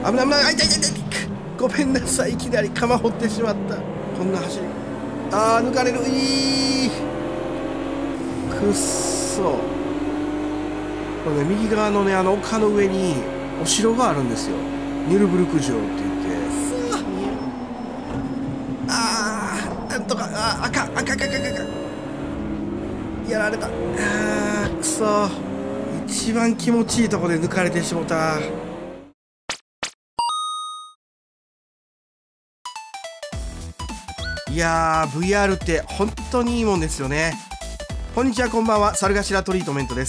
危ない危ない、あ、痛い痛い痛い。ごめんなさい、いきなり釜掘ってしまった。こんな走り。あー、抜かれる。くっそ。これね、右側のね、丘の上にお城があるんですよ。ニュルブルク城って言って。なんとか、あかん。やられた。くそ。一番気持ちいいとこで抜かれてしもた。いやー、VR って本当にいいもんですよね。こんにちは、こんばんは。猿頭トリートメントです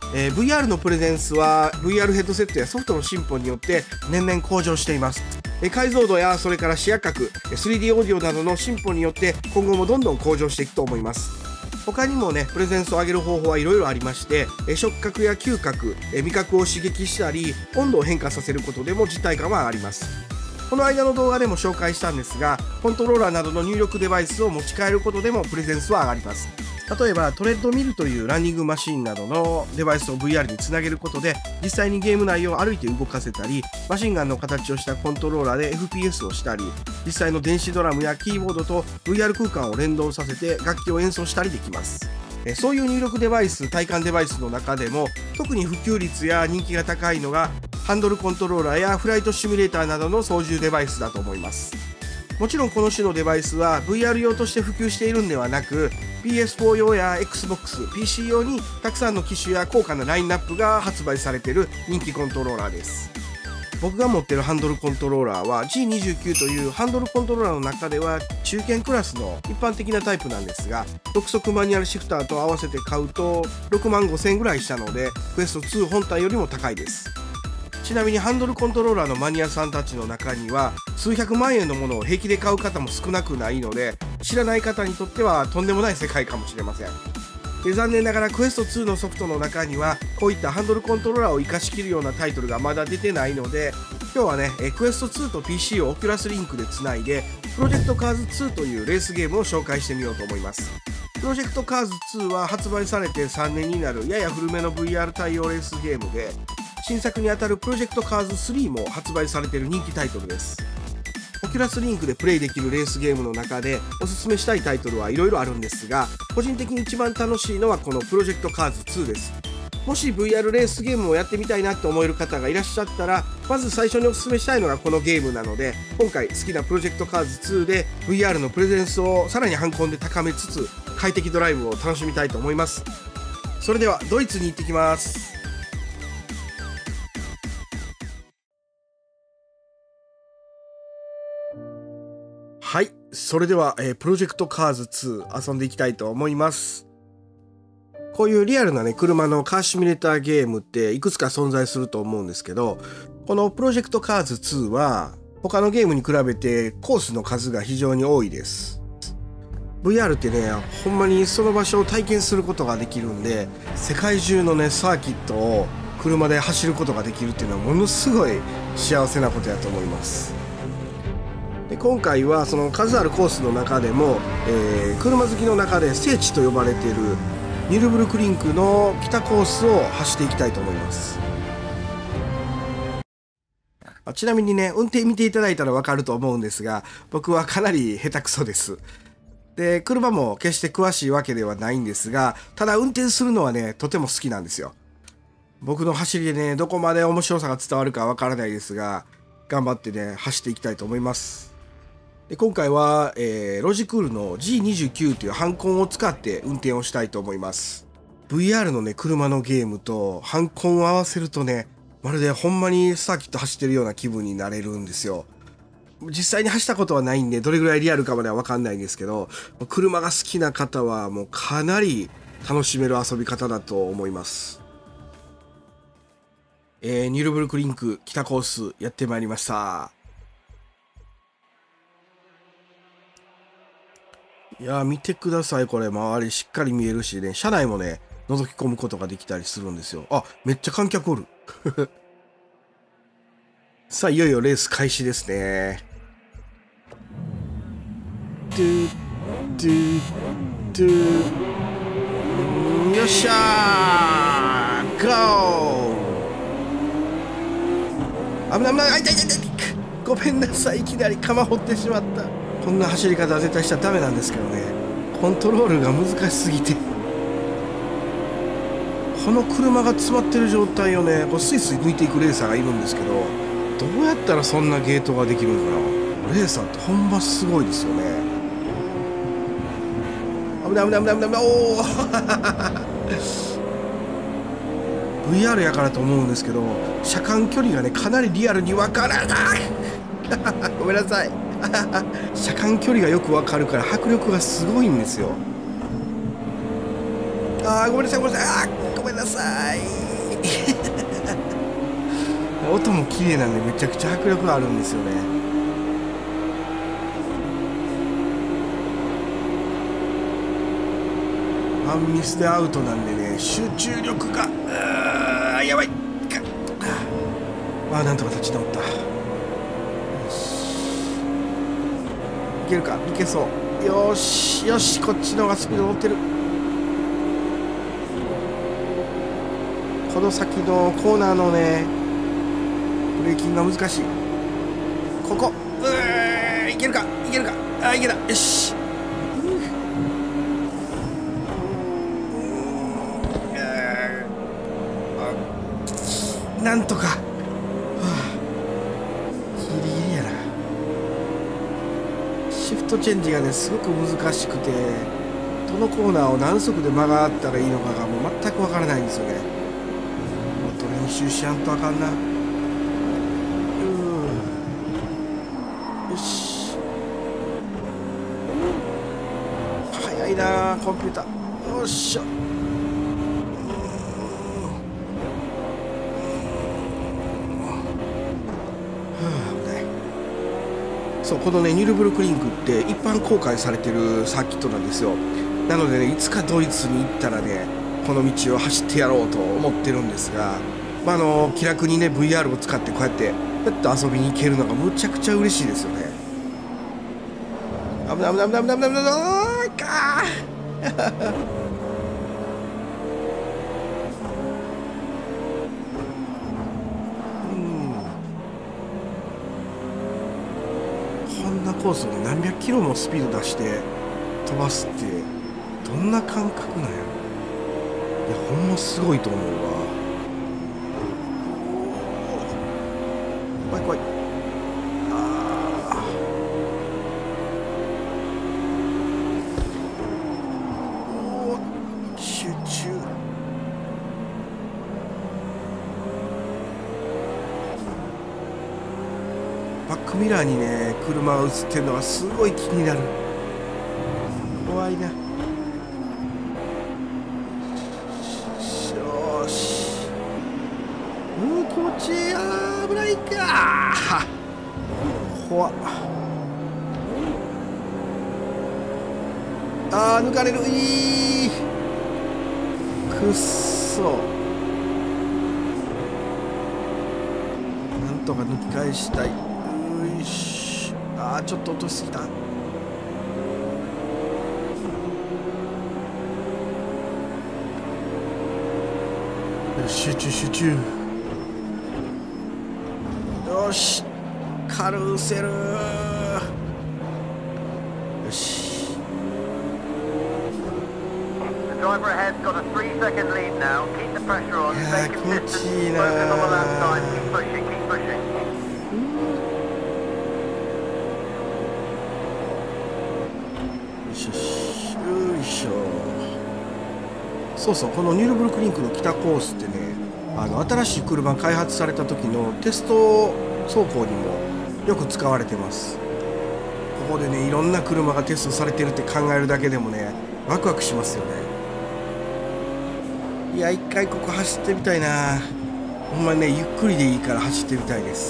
。VR のプレゼンスは VR ヘッドセットやソフトの進歩によって年々向上しています。解像度やそれから視野角、3D オーディオなどの進歩によって今後もどんどん向上していくと思います。他にもね、プレゼンスを上げる方法はいろいろありまして、触覚や嗅覚、味覚を刺激したり温度を変化させることでも実体感はあります。この間の動画でも紹介したんですが、コントローラーなどの入力デバイスを持ち帰ることでもプレゼンスは上がります。例えばトレッドミルというランニングマシーンなどのデバイスを VR につなげることで実際にゲーム内を歩いて動かせたり、マシンガンの形をしたコントローラーで FPS をしたり、実際の電子ドラムやキーボードと VR 空間を連動させて楽器を演奏したりできます。そういう入力デバイス、体感デバイスの中でも特に普及率や人気が高いのがハンドルコントローラーやフライトシミュレーターなどの操縦デバイスだと思います。もちろんこの種のデバイスは VR 用として普及しているんではなく、 PS4 用や Xbox、PC 用にたくさんの機種や高価なラインナップが発売されている人気コントローラーです。僕が持っているハンドルコントローラーは G29 というハンドルコントローラーの中では中堅クラスの一般的なタイプなんですが、6速マニュアルシフターと合わせて買うと6万5千円ぐらいしたので、クエスト2本体よりも高いです。ちなみにハンドルコントローラーのマニアさんたちの中には数百万円のものを平気で買う方も少なくないので、知らない方にとってはとんでもない世界かもしれません。で、残念ながらクエスト2のソフトの中にはこういったハンドルコントローラーを活かしきるようなタイトルがまだ出てないので、今日はね、クエスト2と PC をオキュラスリンクでつないでプロジェクトカーズ2というレースゲームを紹介してみようと思います。プロジェクトカーズ2は発売されて3年になるやや古めの VR 対応レースゲームで、新作にあたるプロジェクトカーズ3も発売されている人気タイトルです。オキュラスリンクでプレイできるレースゲームの中でおすすめしたいタイトルはいろいろあるんですが、個人的に一番楽しいのはこのプロジェクトカーズ2です。もし VR レースゲームをやってみたいなと思える方がいらっしゃったら、まず最初におすすめしたいのがこのゲームなので、今回好きなプロジェクトカーズ2で VR のプレゼンスをさらにハンコンで高めつつ快適ドライブを楽しみたいと思います。それではドイツに行ってきます。はい、それでは、プロジェクトカーズ2遊んでいきたいと思います。こういうリアルなね、車のカーシミュレーターゲームっていくつか存在すると思うんですけど、このプロジェクトカーズ2は他のゲームに比べてコースの数が非常に多いです。VR ってね、ほんまにその場所を体験することができるんで、世界中のね、サーキットを車で走ることができるっていうのはものすごい幸せなことやと思います。で、今回はその数あるコースの中でも、車好きの中で聖地と呼ばれているニュルブルクリンクの北コースを走っていきたいと思います。ちなみにね、運転見ていただいたらわかると思うんですが、僕はかなり下手くそです。で、車も決して詳しいわけではないんですが、ただ運転するのはね、とても好きなんですよ。僕の走りでね、どこまで面白さが伝わるかわからないですが、頑張ってね、走っていきたいと思います。で、今回は、ロジクールの G29 というハンコンを使って運転をしたいと思います。VR のね、車のゲームとハンコンを合わせるとね、まるでほんまにサーキット走ってるような気分になれるんですよ。実際に走ったことはないんで、どれぐらいリアルかまではわかんないんですけど、車が好きな方はもうかなり楽しめる遊び方だと思います。ニュルブルクリンク北コースやってまいりました。いやー、見てください。これ周りしっかり見えるしね、車内もね覗き込むことができたりするんですよ。あ、めっちゃ観客おるさあ、いよいよレース開始ですね。ドゥドゥドゥ、よっしゃー、ゴー。 危ない危ない、あ、痛い痛い痛い、ごめんなさい、いきなり釜掘ってしまった。こんな走り方は絶対しちゃダメなんですけどね、コントロールが難しすぎて。この車が詰まってる状態をね、こうスイスイ抜いていくレーサーがいるんですけど、どうやったらそんなゲートができるのかな。レーサーってほんますごいですよね。危ない危ない危ない危ない危ない、おおVR やからと思うんですけど、車間距離がねかなりリアルに分からないごめんなさい車間距離がよく分かるから迫力がすごいんですよ。あー、ごめんなさいごめんなさい、あー、ごめんなさい音も綺麗なんでめちゃくちゃ迫力があるんですよね。ワンミスでアウトなんでね、集中力がやばい。なんとか立ち直った。よし、いけるか、いけそう。よしよし、こっちの方がスピード乗ってる。この先のコーナーのねブレーキングが難しい。ここ、いけるかいけるか、あ、いけた、よし。なんとか、ギリギリやな。シフトチェンジがねすごく難しくて、どのコーナーを何速で曲がったらいいのかがもう全くわからないんですよね。もっと練習しやんとあかんな。よし、早いなコンピューター。よっしゃ、そう、このねニュルブルクリンクって一般公開されてるサーキットなんですよ。なのでね、いつかドイツに行ったらねこの道を走ってやろうと思ってるんですが、気楽にね VR を使ってこうやってペッと遊びに行けるのがむちゃくちゃ嬉しいですよね。危ない危ない危ない危ない危ない危ないかこんなコースをね何百キロもスピード出して飛ばすってどんな感覚なんやろ。いや、ほんますごいと思うわ。怖い怖い。集中。バックミラーにね車が映ってるのがすごい気になる。怖いな。よし、気持ちいい。危ないか。怖っ。抜かれる。いい、くっそ。なんとか抜き返したい。よし、ちょっと落としすぎた。よし、集中集中。よし、カルーセル。よし。いやー、気持ちいいなー。よしよし、よいしょ。そうそう、このニュルブルクリンクの北コースってね、新しい車開発された時のテスト走行にもよく使われてます。ここでねいろんな車がテストされてるって考えるだけでもねワクワクしますよね。いや、一回ここ走ってみたいな。ほんまにねゆっくりでいいから走ってみたいです。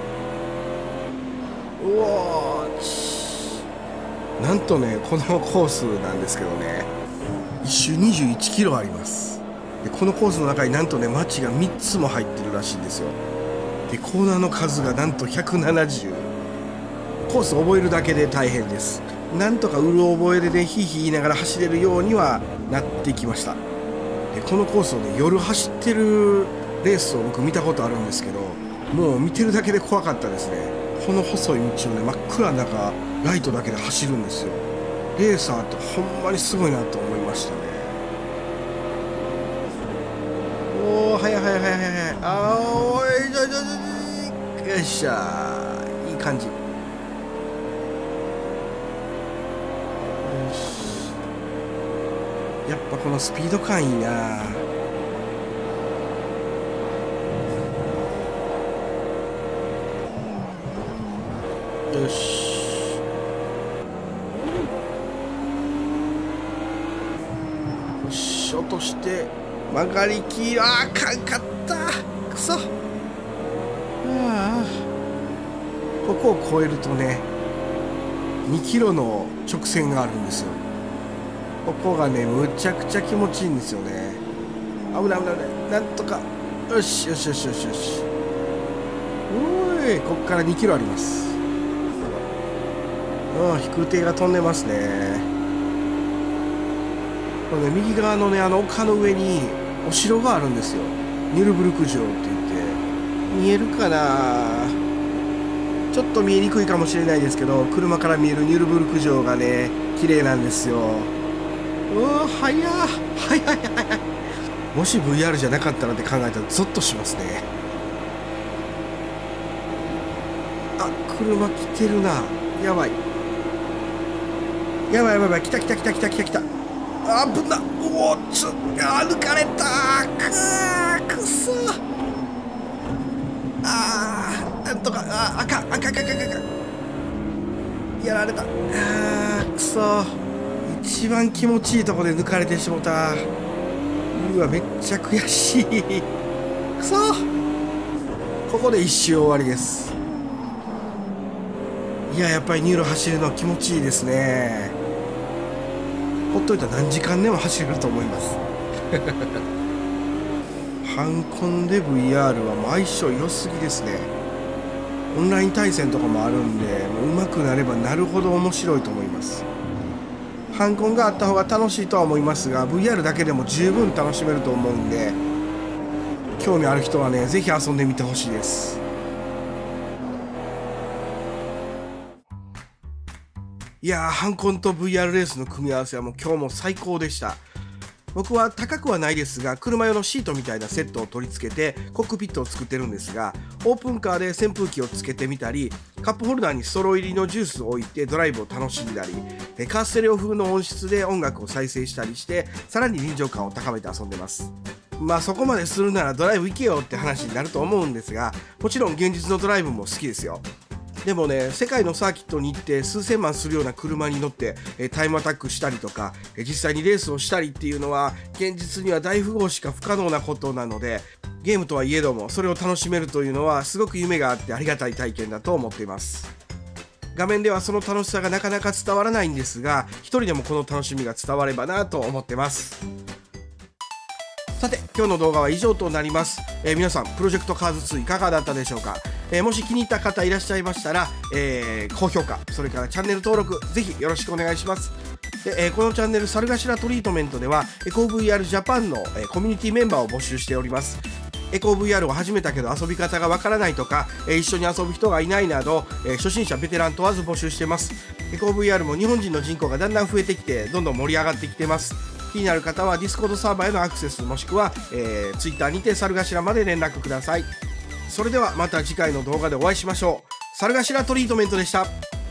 うおー、なんとねこのコースなんですけどね、1周21キロあります。でこのコースの中になんとね街が3つも入ってるらしいんですよ。でコーナーの数がなんと170。コース覚えるだけで大変です。なんとかうる覚えでねヒーヒー言いながら走れるようにはなってきました。でこのコースをね夜走ってるレースを僕見たことあるんですけど、 もう見てるだけで怖かったですね。この細い道をね、真っ暗な中ライトだけで走るんですよ。レーサーってほんまにすごいなと思いましたね。おお、早い早い早い早い。あー、おい、よっしゃー、いい感じ。よし、やっぱこのスピード感いいな。よし、よし、落として曲がりき、あかんかった、くそ。ああ、ここを越えるとね、2キロの直線があるんですよ。ここがね、むちゃくちゃ気持ちいいんですよね。危ない危ない危ない、なんとか。よしよしよしよしよし。おーい、こっから2キロあります。飛空艇が飛んでますね。これね、右側のね、丘の上にお城があるんですよ。ニュルブルク城って言って、見えるかな。ちょっと見えにくいかもしれないですけど、車から見えるニュルブルク城がね、綺麗なんですよ。おお、早い早い早い。もし VR じゃなかったらって考えたらゾッとしますね。あ、車来てるな。やばいやばいやばいやばい、来た来た来た来た来た来た。あぶな、おお、抜かれた。くそ。なんとか、あかんあかんあかんあかんあかん、やられた。くそ、一番気持ちいいとこで抜かれてしもた。うわ、めっちゃ悔しい。くそ、ここで一周終わりです。いや、やっぱりニューロ走るの気持ちいいですね。ほっといたら何時間でも走れると思います。ハンコンで VR はもう相性良すぎですね。オンライン対戦とかもあるんで、もう上手くなればなるほど面白いと思います。ハンコンがあった方が楽しいとは思いますが、 VR だけでも十分楽しめると思うんで、興味ある人はね、ぜひ遊んでみてほしいです。いやー、ハンコンと VR レースの組み合わせはもう今日も最高でした。僕は高くはないですが、車用のシートみたいなセットを取り付けてコックピットを作ってるんですが、オープンカーで扇風機をつけてみたり、カップホルダーにストロー入りのジュースを置いてドライブを楽しんだり、カーステレオ風の音質で音楽を再生したりして、さらに臨場感を高めて遊んでます。まあそこまでするならドライブ行けよって話になると思うんですが、もちろん現実のドライブも好きですよ。でもね、世界のサーキットに行って数千万するような車に乗ってタイムアタックしたりとか、実際にレースをしたりっていうのは現実には大富豪しか不可能なことなので、ゲームとはいえどもそれを楽しめるというのはすごく夢があってありがたい体験だと思っています。画面ではその楽しさがなかなか伝わらないんですが、一人でもこの楽しみが伝わればなと思ってます。さて、今日の動画は以上となります。皆さん、プロジェクトカーズ2いかがだったでしょうか。もし気に入った方いらっしゃいましたら、高評価、それからチャンネル登録、ぜひよろしくお願いします。で、このチャンネル、猿頭トリートメントでは、エコー VR ジャパンのコミュニティメンバーを募集しております。エコー VR を始めたけど遊び方がわからないとか、一緒に遊ぶ人がいないなど、初心者ベテラン問わず募集してます。エコー VR も日本人の人口がだんだん増えてきて、どんどん盛り上がってきてます。気になる方は Discord サーバーへのアクセス、もしくは、Twitter にて猿頭まで連絡ください。それではまた次回の動画でお会いしましょう。猿頭トリートメントでした。